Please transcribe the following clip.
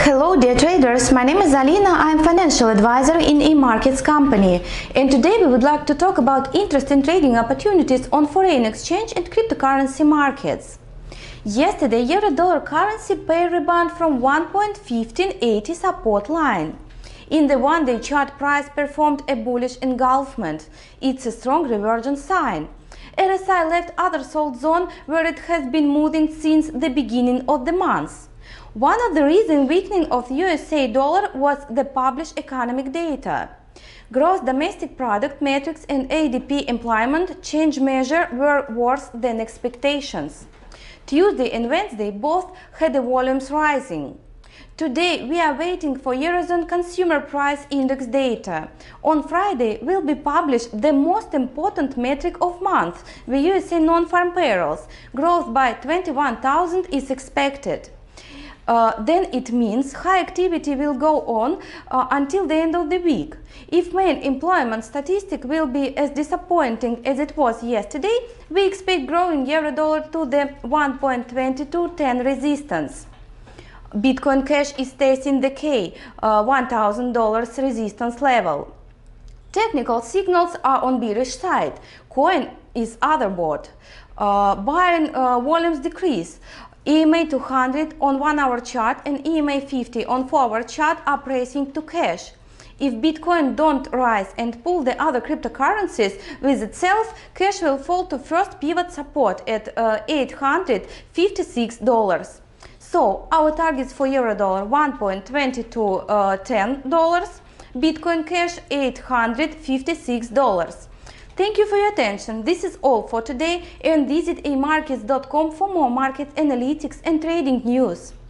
Hello dear traders, my name is Alina, I am financial advisor in eMarkets company, and today we would like to talk about interesting trading opportunities on foreign exchange and cryptocurrency markets. Yesterday, euro-dollar currency pair rebound from 1.1580 support line. In the one-day chart, price performed a bullish engulfment. It's a strong revergence sign. RSI left other sold zone where it has been moving since the beginning of the month. One of the reasons weakening of USA dollar was the published economic data. Gross domestic product metrics and ADP employment change measure were worse than expectations. Tuesday and Wednesday both had the volumes rising. Today we are waiting for Eurozone Consumer Price Index data. On Friday will be published the most important metric of month, the USA non-farm payrolls. Growth by 21,000 is expected. Then it means high activity will go on until the end of the week. If main employment statistic will be as disappointing as it was yesterday, we expect growing euro-dollar to the 1.2210 resistance. Bitcoin Cash is testing the $1,000 resistance level. Technical signals are on bearish side. Coin is overbought. Buying volumes decrease. EMA 200 on 1-hour chart and EMA 50 on 4-hour chart are pricing to cash. If Bitcoin don't rise and pull the other cryptocurrencies with itself, cash will fall to first pivot support at $856. So our targets for euro-dollar $1.2210, Bitcoin Cash $856. Thank you for your attention. This is all for today, and visit emarkets.com for more market analytics and trading news.